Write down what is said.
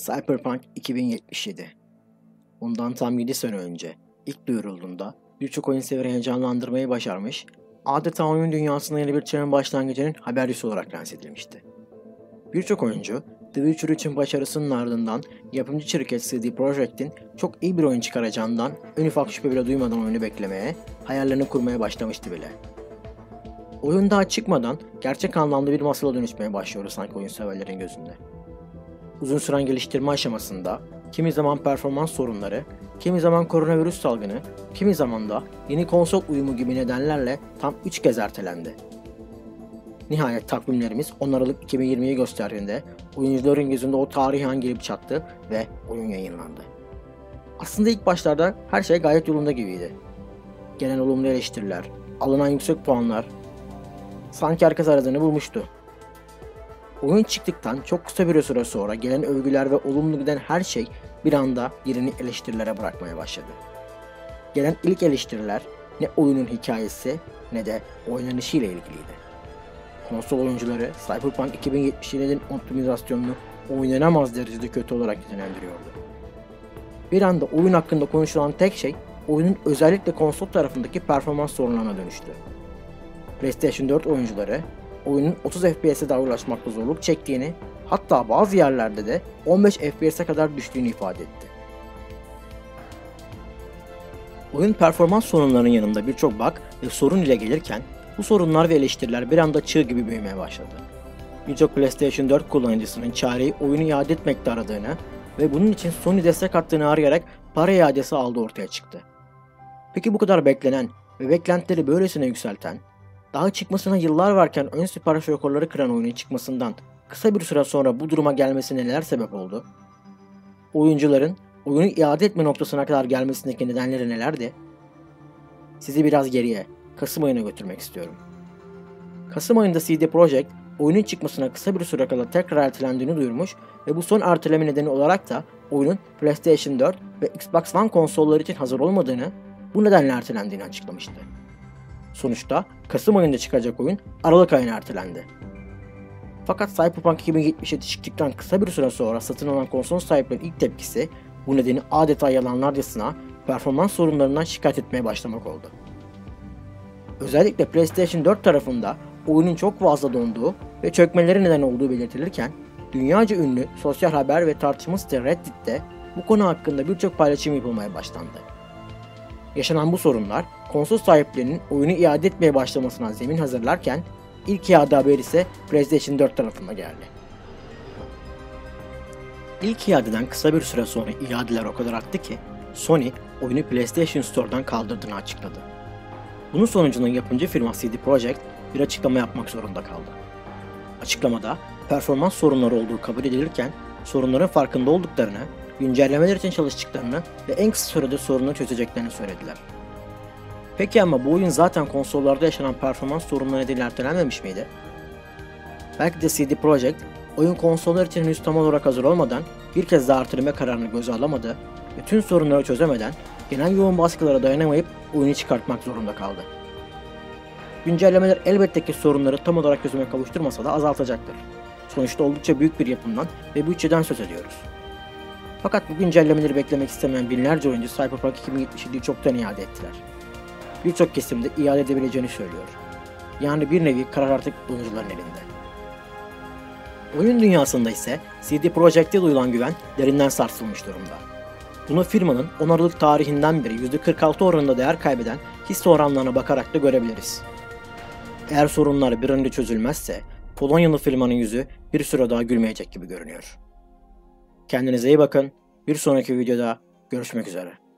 Cyberpunk 2077. Bundan tam 7 sene önce ilk duyurulduğunda birçok oyun severi heyecanlandırmayı başarmış, adeta oyun dünyasında yeni bir çağın başlangıcının habercisi olarak lanse edilmişti. Birçok oyuncu, The Witcher 3'ün başarısının ardından yapımcı şirket CD Projekt'in çok iyi bir oyun çıkaracağından en ufak şüphe bile duymadan oyunu beklemeye, hayallerini kurmaya başlamıştı bile. Oyun daha çıkmadan gerçek anlamda bir masala dönüşmeye başlıyordu sanki oyun severlerin gözünde. Uzun süren geliştirme aşamasında kimi zaman performans sorunları, kimi zaman koronavirüs salgını, kimi zaman da yeni konsol uyumu gibi nedenlerle tam 3 kez ertelendi. Nihayet takvimlerimiz 10 Aralık 2020'yi gösterdiğinde oyuncuların gözünde o tarihi an gelip çattı ve oyun yayınlandı. Aslında ilk başlarda her şey gayet yolunda gibiydi. Gelen olumlu eleştiriler, alınan yüksek puanlar, sanki herkes aradığını bulmuştu. Oyun çıktıktan çok kısa bir süre sonra gelen övgüler ve olumlu giden her şey bir anda yerini eleştirilere bırakmaya başladı. Gelen ilk eleştiriler ne oyunun hikayesi ne de oynanışı ile ilgiliydi. Konsol oyuncuları Cyberpunk 2077'nin optimizasyonunu oynanamaz derecede kötü olarak nitelendiriyordu. Bir anda oyun hakkında konuşulan tek şey oyunun özellikle konsol tarafındaki performans sorunlarına dönüştü. PlayStation 4 oyuncuları oyunun 30 FPS'e daha ulaşmakta zorluk çektiğini, hatta bazı yerlerde de 15 FPS'e kadar düştüğünü ifade etti. Oyun performans sorunlarının yanında birçok bug ve sorun ile gelirken bu sorunlar ve eleştiriler bir anda çığ gibi büyümeye başladı. Birçok PlayStation 4 kullanıcısının çareyi oyunu iade etmekte aradığını ve bunun için Sony destek hattını arayarak para iadesi aldığı ortaya çıktı. Peki bu kadar beklenen ve beklentileri böylesine yükselten, daha çıkmasına yıllar varken ön sipariş rekorları kıran oyunun çıkmasından kısa bir süre sonra bu duruma gelmesine neler sebep oldu? Oyuncuların oyunu iade etme noktasına kadar gelmesindeki nedenleri nelerdi? Sizi biraz geriye, Kasım ayına götürmek istiyorum. Kasım ayında CD Projekt oyunun çıkmasına kısa bir süre kala tekrar ertelendiğini duyurmuş ve bu son erteleme nedeni olarak da oyunun PlayStation 4 ve Xbox One konsolları için hazır olmadığını, bu nedenle ertelendiğini açıklamıştı. Sonuçta Kasım ayında çıkacak oyun Aralık ayına ertelendi. Fakat Cyberpunk 2077 çıktıktan kısa bir süre sonra satın alan konsol sahiplerinin ilk tepkisi bu nedeni adeta yalanlarcasına performans sorunlarından şikayet etmeye başlamak oldu. Özellikle PlayStation 4 tarafında oyunun çok fazla donduğu ve çökmeleri neden olduğu belirtilirken dünyaca ünlü sosyal haber ve tartışma site Reddit'te bu konu hakkında birçok paylaşım yapılmaya başlandı. Yaşanan bu sorunlar konsol sahiplerinin oyunu iade etmeye başlamasına zemin hazırlarken ilk iade haberi ise PlayStation 4 tarafına geldi. İlk iadeden kısa bir süre sonra iadeler o kadar arttı ki Sony oyunu PlayStation Store'dan kaldırdığını açıkladı. Bunun sonucunda yapımcı firma CD Projekt bir açıklama yapmak zorunda kaldı. Açıklamada performans sorunları olduğu kabul edilirken sorunların farkında olduklarını, güncellemeler için çalıştıklarını ve en kısa sürede sorunları çözeceklerini söylediler. Peki ama bu oyun zaten konsollarda yaşanan performans sorunları nedeniyle ertelenmemiş miydi? Belki de CD Projekt oyun konsollar için henüz tam olarak hazır olmadan bir kez daha erteleme kararını göze alamadı ve tüm sorunları çözemeden genel yoğun baskılara dayanamayıp oyunu çıkartmak zorunda kaldı. Güncellemeler elbette ki sorunları tam olarak çözüme kavuşturmasa da azaltacaktır. Sonuçta oldukça büyük bir yapımdan ve bütçeden söz ediyoruz. Fakat bu güncellemeleri beklemek istemeyen binlerce oyuncu Cyberpunk 2077'yi çoktan iade ettiler. Birçok kesimde iade edebileceğini söylüyor. Yani bir nevi karar artık oyuncuların elinde. Oyun dünyasında ise CD Projekt'e duyulan güven derinden sarsılmış durumda. Bunu firmanın 10 Aralık tarihinden beri %46 oranında değer kaybeden hisse oranlarına bakarak da görebiliriz. Eğer sorunlar bir an önce çözülmezse Polonyalı firmanın yüzü bir süre daha gülmeyecek gibi görünüyor. Kendinize iyi bakın. Bir sonraki videoda görüşmek üzere.